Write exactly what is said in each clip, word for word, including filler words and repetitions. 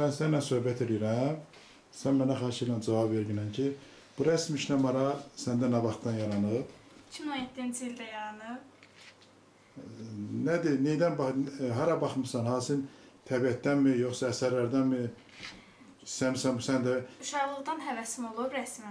mən sənlə söhbət edirəm. Sən mənə xahiş edirəm cavab verginən ki, bu rəsm işləmara səndə nə vaxtdan yaranıb? iki min on yeddinci ildə yaranıb. Nədir, neydən, hara baxmısan, hansı təbiətdənmi, yoxsa əsərlərdənmi? Sən, sən, sən də... Uşaqlıqdan həvəsim olub rəsmə.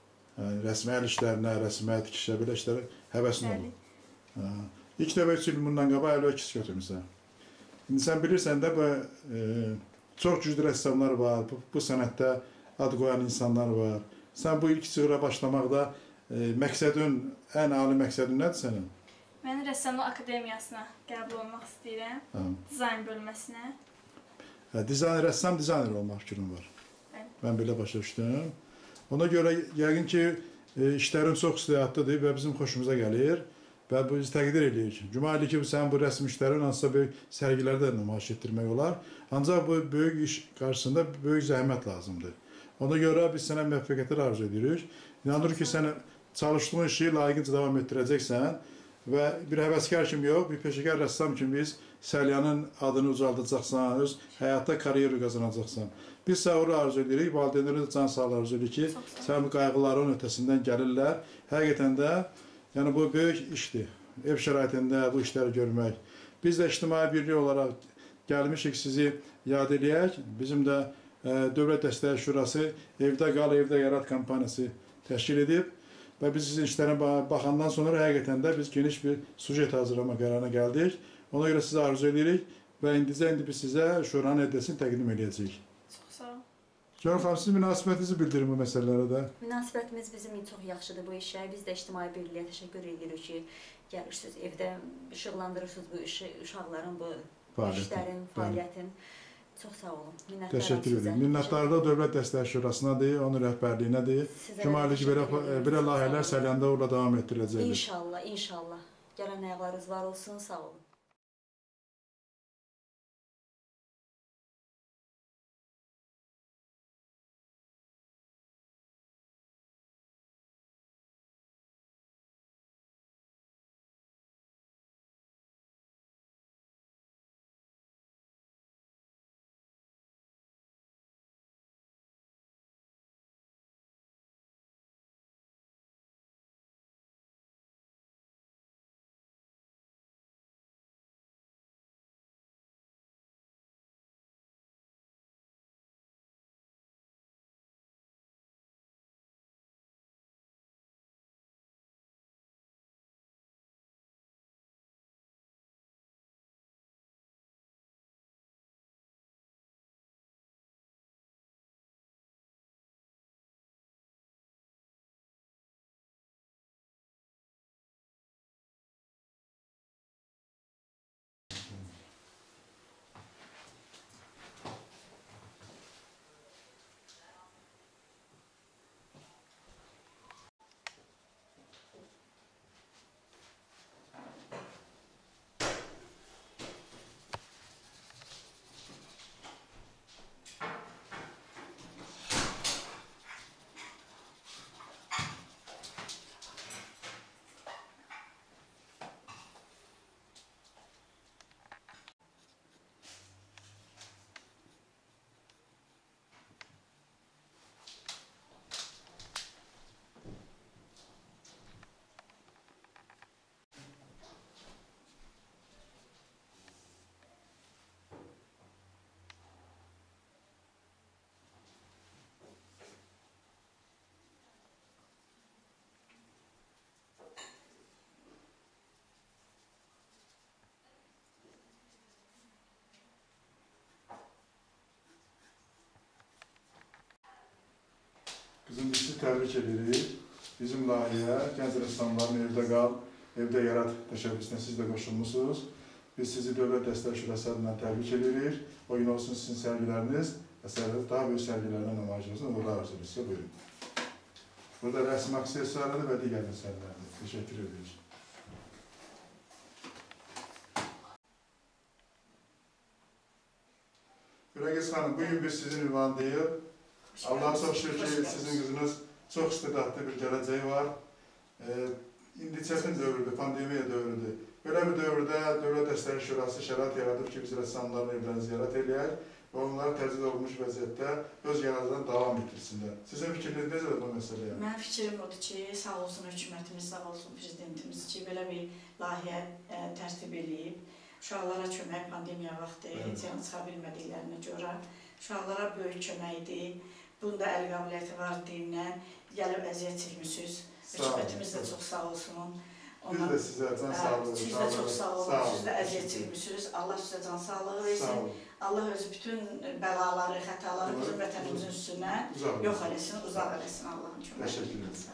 Rəsmə əl işlərinə, rəsmə tikişə, belə işlərə həvəsin olub. İlk dəfə üç il bundan qabaq əl öküz götürmüsən. İndi sən bilirsən də, bu, e, çox güclü rəssamlar var, bu, bu sənətdə ad qoyan insanlar var. Sən bu ilk çığıra başlamaqda e, məqsədin, ən ali məqsədin nədir sənin? Mən Rəssamlıq Akademiyasına qəbul olmaq istəyirəm, ha. Dizayn bölməsinə. Hə, dizayn, rəssam dizayner olmaq fikrin var. Bəli. Mən belə başa düşdüm. Ona görə yəqin ki, e, işlərin çox istəyatlıdır və bizim xoşumuza gəlir və biz təqdir edirik. Cümali ki, sənin bu rəsm işlərin hansısa böyük sərgilərdə nümayiş etdirmək olar. Ancaq bu böyük iş qarşısında böyük zəhmət lazımdır. Ona görə biz sənə müvəffəqiyyətlər arzu edirik. İnanırıq ki, sən çalışdığın işi layiqincə davam etdirəcəksən və bir həvəskar kimi yox, bir peşəkar rəssam kimi biz Səlyanın adını ucaldacaqsan, öz həyatda karyeri qazanacaqsan. Biz sənə uğur arzu edirik, valideynlərə də can sağlığı arzu edirik ki, sən bu qayğıların ötəsindən gəlirlər. Həqiqətən də yəni bu böyük işdir, ev şəraitində bu işləri görmək. Biz də ictimai birlik olaraq gəlmişik sizi yad eləyək. Bizim də e, Dövlət Dəstək Şurası Evdə Qal, Evdə Yarat kampaniyası təşkil edib və biz sizin işlərinə baxandan sonra həqiqətən də biz geniş bir sujet hazırlama qərarına gəldik. Ona görə sizə arzu edirik və indicə indi biz sizə şuranın əddəsini təqdim edəcəyik. Çox sağ olun. Cənab xanım, siz münasibətinizi bildirin bu məsələlərə də. Münasibətimiz bizim çox yaxşıdır bu işə. Biz də ictimai birliyə təşəkkür edirik ki, gəlirsiniz, evdə işıqlandırırsınız bu işi, uşaqların bu işlərin, fəaliyyətin. Çox sağ olun. Minnətdarım sizə. Təşəkkür edirəm. Minnətdarı da Dövlət Dəstək Şurasınadır, onun rəhbərliyinədir. Cümali ki, belə layihələr Səlyanda uğurla davam etdirəcəkdir. İnşallah, inşallah. Gələn ayaqlarınız var olsun, sağ olun. Qızım, biz sizi təbrik edirik. Bizim layihə, gənc rəssamların Evdə Qal, Evdə Yarat təşəbbüsünə siz də qoşulmuşsunuz. Biz sizi Dövlət Dəstək Şurası adından təbrik edirik. O gün olsun sizin sərgiləriniz, əsərlər daha böyük sərgilərlə nümayişinizin uğurlu arzu edir. Sizə buyurun. Burada rəsm aksessuarları və digər məsələlərdir. Təşəkkür edirik. Güləgiz xanım, bugün biz sizin ünvanlıyıq. Allah'a çox şükür ki, sizin qızınız çox istedadlı bir gələcəyi var. İndi çətin dövrüdür, pandemiya dövrüdür. Belə bir dövrdə Dövlət Dəstək Şurası şərait yaradıb ki, biz rəssamların evlərini ziyarət eləyək və onları təcrid olunmuş vəziyyətdə öz yanacadan davam etdirsinlər. Sizin fikriniz necədir bu məsələyə? Mənim fikrim odur ki, sağ olsun hökumətimiz, sağ olsun prezidentimiz ki, belə bir layihə ə, tərtib edib. Uşaqlara kömək pandemiya vaxtı heç yana çıxa bilmədiklərinə görə uşaqlara böyük köməkdir. Bunda əl qabiliyyəti var deyindən gəlib əziyyət çəkmişsiniz. Hökumətimiz də çox sağ olsun. Biz də sizə can sağlığı. Siz də çox sağ olun, siz də əziyyət çəkmişsiniz. Allah sizə can sağlığı versin. Allah özü bütün bəlaları, xətaları bizim vətənimizin üstünə yox eləsin, uzaq eləsin Allahın köməyi. Təşəkkür ederim.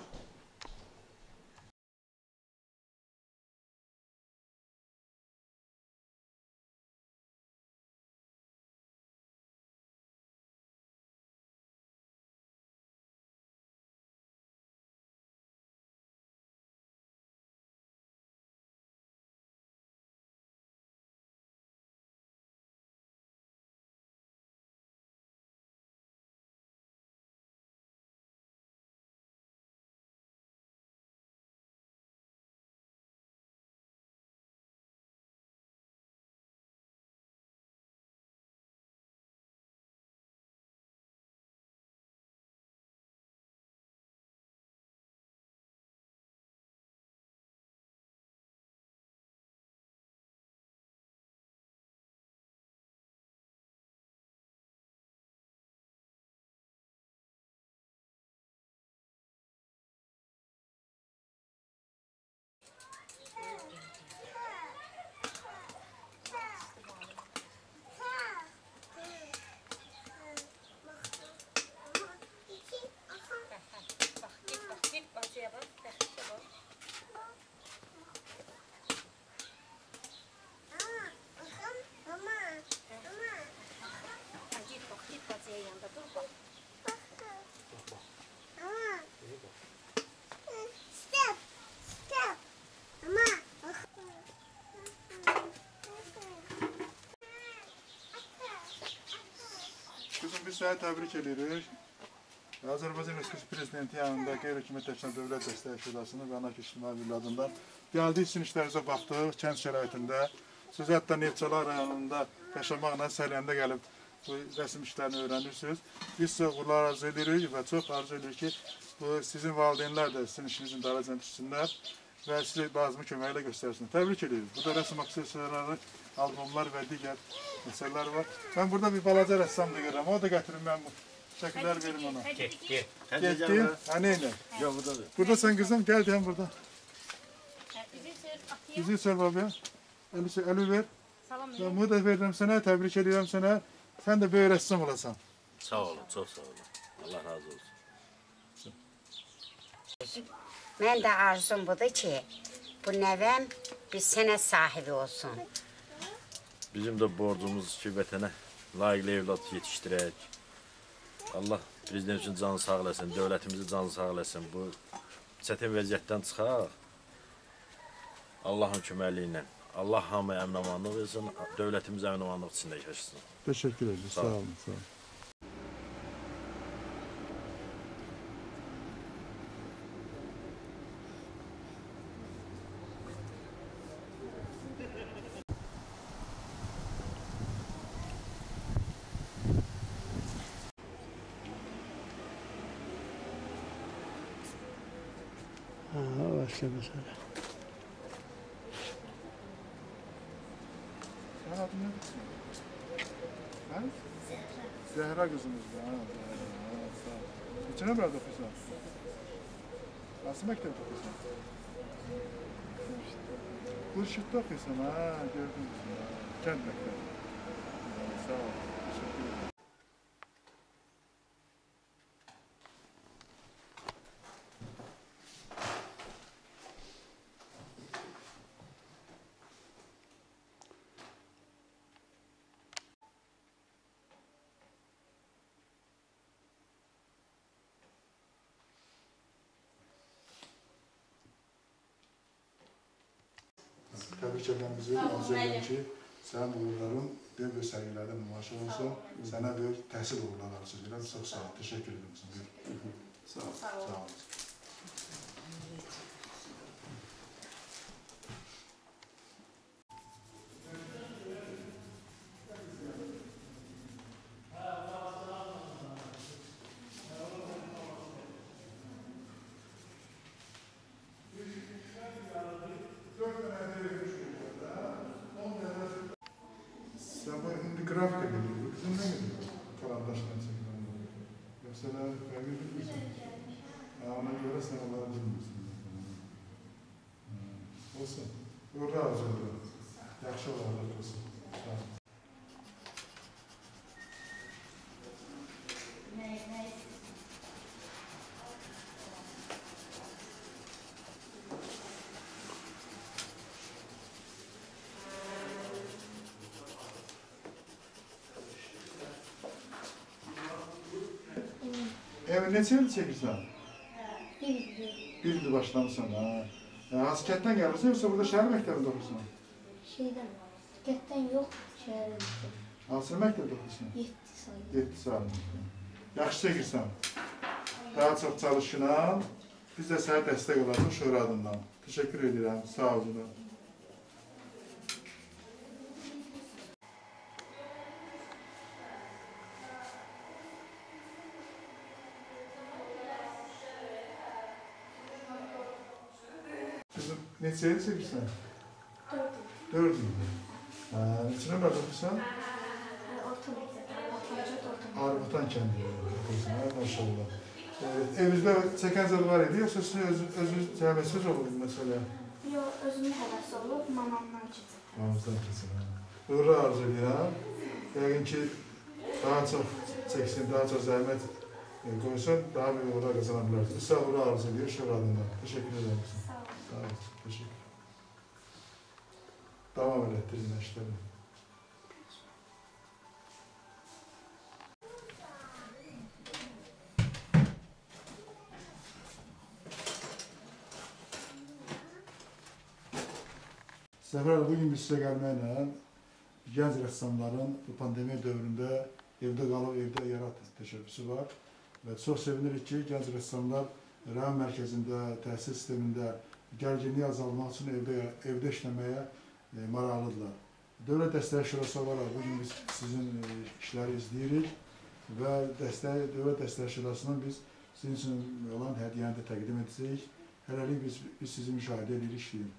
Kızım biz səni təbrik edirik. Azərbaycan Respublikası Prezidenti yanında qeyri-hökumət təşkilatı Dövlət Dəstək Şurasının və Əmək İctimai Birliyi adından gəldik, sizin işlərinizə baxdıq, kənd şəraitində. Siz hətta Neftçala rayonunda yaşamaqla Səryəndə gəlib bu rəsm işlərini öyrənirsiniz. Biz sizə uğurlar arzu edirik və çox arzu edirik ki, bu sizin valideynlər də sizin işinizin daracına düşsünlər və sizə lazımı köməyi ilə göstərsinlər. Təbrik edirik. Burada rəsm aksessuarları, albomlar və digər məsələlər var. Mən burada bir balaca rəssam da görürəm. O da gətirim mən bu şəkillər verim ona. Get, get. Getdin? Hə, neynə? Yox, buradadır. Burada sən qızım, gəl deyəm burada. Üzü Bizi sor babaya. Əli, əli ver. Salam Ben bunu da verirəm sənə, təbrik edirəm sənə. Sən də böyük rəssam olasan. Sağ olun, çox sağ olun. Allah razı olsun. Mən də arzum budur ki, bu nəvəm bir sənət sahibi olsun. Bizim də borcumuz ki, vətənə layiqli evlad yetişdirək. Allah prezident üçün canı sağ eləsin, dövlətimizi canı sağ eləsin. Bu çətin vəziyyətdən çıxaq. Allahın köməkliyi ilə. Allah hamıya əmin-amanlıq versin, dövlətimiz əmin-amanlıq içində yaşasın. Teşekkür ederim. Sağ olun. Sağ olun. Ha, başka mesele. Sen adın ne? Ha? Zehra. Zehra kızımız da. Ha, Zehra. Ha, sağ ol. Geçene biraz okuyorsun. Nasıl mektep okuyorsun? Kurşut'ta okuyorsun ha, gördüm kızım. Kent mektebi. Sağ ol. Teşekkür ederim. Təbrik edirəm bizi, arzu edirəm ki, sənin uğurların böyük sərgilərdə nümayiş olsun, sənə böyük təhsil uğurları arzu edirəm. Çox sağ ol, təşəkkür edirəm. Sağ ol. Sağ ol. Uğurlar arzu edirəm. Yaxşı olarlar olsun. Evi neçə il çəkirsən? Bir il. Bir il başlamışsan ha. Hansı kənddən gəlirsən, yoxsa burada şəhər məktəbində oxursan? Şeydən, kənddən yox, şəhərdə. Hansı məktəbdə oxursan? yeddi sayı. yeddi sayı. Yaxşı çəkirsən. Daha çox çalışınan, biz də sənə dəstək olacaq Şura adından. Təşəkkür edirəm, sağ olun. Kızım, neçə il çəkirsən? Dörd il. Dörd il. Neçə nömrədə oxursan? Orta məktəbdə, Arvatan orta. Arvatan kəndi oxursan, maşallah. Evinizdə çəkən zəd var idi, yoxsa siz özünüz cəmiyyətsiz olub məsələ? Yox, özümün həvəsi olub, mamamdan keçib. Mamamdan keçib, hə. Uğurlar arzu edirəm. Yəqin ki, daha çox çəksin, daha çox zəhmət qoysun, daha bir uğurlar qazana bilərsiniz. Sizə uğurlar arzu edir, Şura adından. Təşəkkür edirəm. Sağ olun. Sağ olun, təşəkkür. Davam elətdirin işləri. Səfər, bugün biz sizə gəlməklə gənc rəssamların bu pandemiya dövründə evdə qalıb, evdə yarat təşəbbüsü var. Və çox sevinirik ki, gənc rəssamlar rəhm mərkəzində, təhsil sistemində gərginliyi azalmaq üçün evdə, evdə işləməyə e, maraqlıdırlar. Dövlət Dəstək Şurası olaraq bugün biz sizin e, işləri izləyirik və dəstək, Dövlət Dəstək Şurasının biz sizin üçün olan hədiyyəni də təqdim edəcəyik. Hələlik biz, biz sizi müşahidə edirik, işləyirik.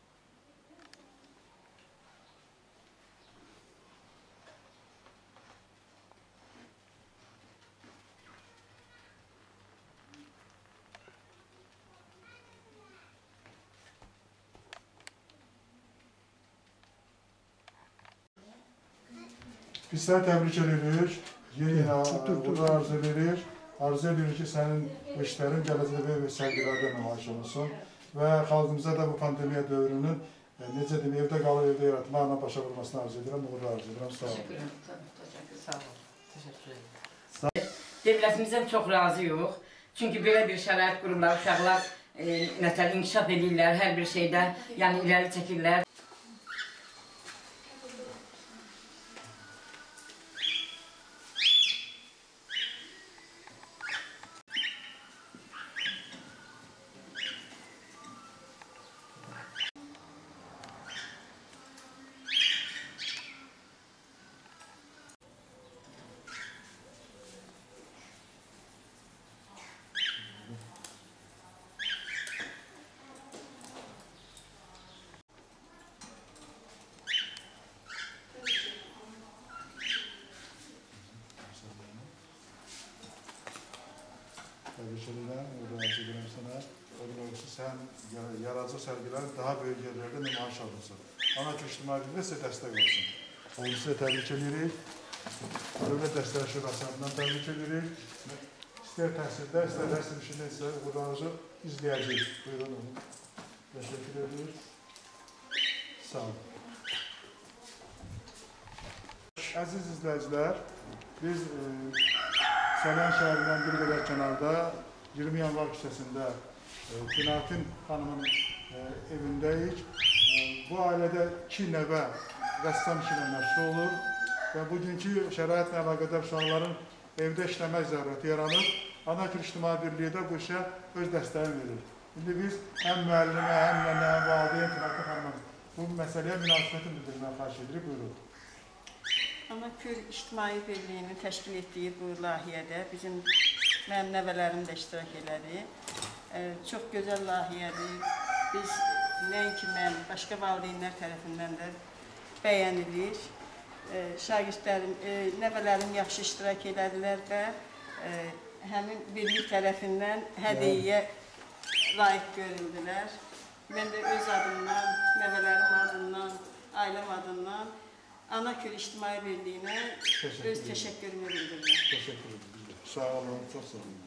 Biz səni təbrik edirik, yeni uğurlar arzu edirik. Arzu edirik ki, sənin işlərin gələcəkdə və sərgilərdə nümayiş olunsun və xalqımıza da bu pandemiya dövrünün necə deyim, evdə qalıb, evdə yaratmaqla başa vurmasını arzu edirəm, uğurlar arzu edirəm. Sağ olun. Təşəkkür, sağ olun. Təşəkkür edirəm. Devlətimizdən çox razıyıq. Çünki belə bir şərait qururlar, uşaqlar nətər inkişaf edirlər, hər bir şeydə, yəni irəli çəkirlər. Təbrik edirəm, uğurlar arzu edirəm sənə. Doğrusu sən yaradıcı sərgilərin daha böyük yerlərdə nümayiş olunsun. Ana ki, ictimaiyyətində sizə dəstək olsun. Onu sizə təbrik edirik. Dövlət Dəstək Şurasından təbrik edirik. İstər təhsildə, istər rəsm işində isə uğurlarınızı izləyəcəyik. Buyurun onu. Təşəkkür edirik. Sağ olun. Əziz izləyicilər, biz Səlyan şəhərindən bir qədər kənarda iyirmi yanvar küçəsində Tinatin xanımın evindəyik. Bu ailədə iki nəvə rəssam işi ilə məşğul olur və bugünkü şəraitlə əlaqədar uşaqların evdə işləmək zərurəti yaranır. Ana Kür İctimai Birliyi də bu işə öz dəstəyini verir. İndi biz həm müəllimə, həm nənə, valideyn Tinatin xanımın bu məsələyə münasibəti bildirməyə xahiş edirik. Buyurun. Ana Kür İctimai Birliyinin təşkil etdiyi bu layihədə bizim mənim nəvələrim də iştirak elədi. E, çox gözəl layihədir. Biz nəinki mən, başqa valideynlər tərəfindən də bəyənilir. E, şagirdlərim, e, nəvələrim yaxşı iştirak elədilər və e, həmin birlik tərəfindən hədiyyəyə layiq görüldülər. Mən də öz adımdan nəvələrim Kür İctimai Birliyinə öz təşəkkürümü bildirirəm. Teşekkür ederim. Sağ olun, çok sağ olun.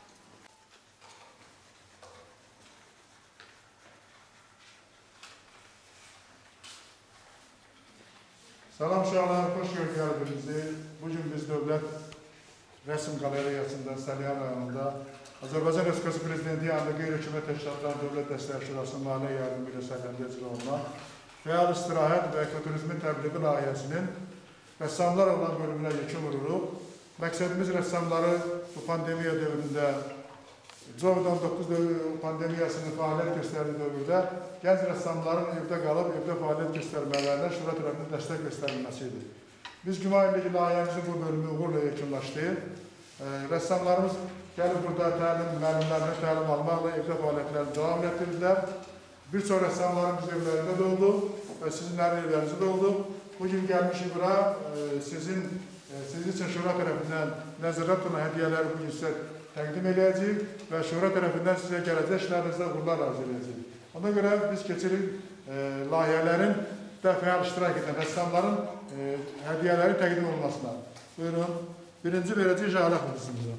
Salam uşaqlar, xoş gördük bizi. Bugün biz Dövlət Rəsm Qalereyasında, Səlyan rayonunda Azərbaycan Respublikası Prezidenti yanında qeyri-hökumət təşkilatların Dövlət Dəstəklər Şurasının maliyyə yardımı ilə sərhəndə icra olunan fəal istirahət və ekoturizmin təbliği layihəsinin rəssamlar olan bölümünə yekun vururuq. Məqsədimiz rəssamları bu pandemiya dövründə, Covid on doqquz pandemiyasının fəaliyyət göstərdiyi dövrdə gənc rəssamların evdə qalıb, evdə fəaliyyət göstərmələrinə şura tərəfindən dəstək göstərilməsidir. Biz güman edirik ki, layihəmizin bu bölümü uğurla yekunlaşdı. Rəssamlarımız gəlib burada təlim, müəllimlərinə təlim almaqla evdə fəaliyyətlərini davam etdirdilər. Bir çox rəssamlarımız evlərində də oldu və sizinlərin evlərinizdə də oldu. Bugün gəlmişik bura, sizin, sizin üçün şura tərəfindən nəzərdə tutulan hədiyyələri bugün sizə təqdim edəcəyik və şura tərəfindən sizə gələcək işlərinizdə uğurlar arzu edəcəyik. Ona görə biz keçirik e, layihələrin də fəal iştirak edən rəssamların e, hədiyyələri təqdim olmasına. Buyurun, birinci verəcək Jalə xüsusumuza.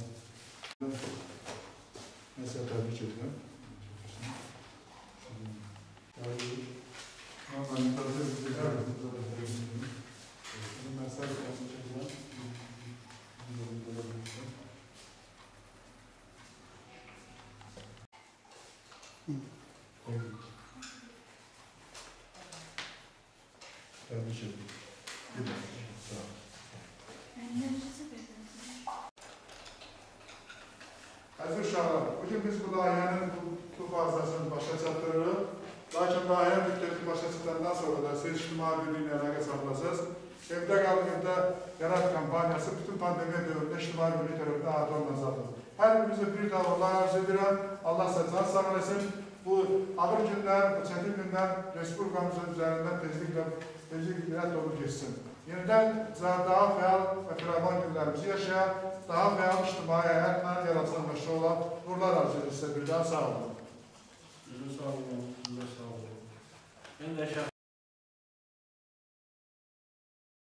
Məsələ təbrik edirəm. Tebrik ederim. Əziz uşaqlar, bugün biz bu layihənin bu fazlasını başa çatdırırıq. Lakin layihə müddəti başa çatdıqdan sonra da siz İctimai Birliyinə əlaqə saxlasınız. Evdə qalın, evdə Yarat kampaniyası bütün pandemiya dövründə İctimai Birliyi tərəfindən adı olunacaqdır. Hər birimizə bir daha Allah arz edirəm. Allah sizə can sağ eləsin. Bu ağır günlər, bu çətin günlər Respublikamızın üzərindən tezliklə tezliklə dolu geçsin. Yenidən daha fəal və firavan günlərimizi yaşayan, daha fəal ictimai həyatla yaratılan başa olan uğurlar arzu edir sizə bir daha sağ olun. Sağ olun, sağ olun.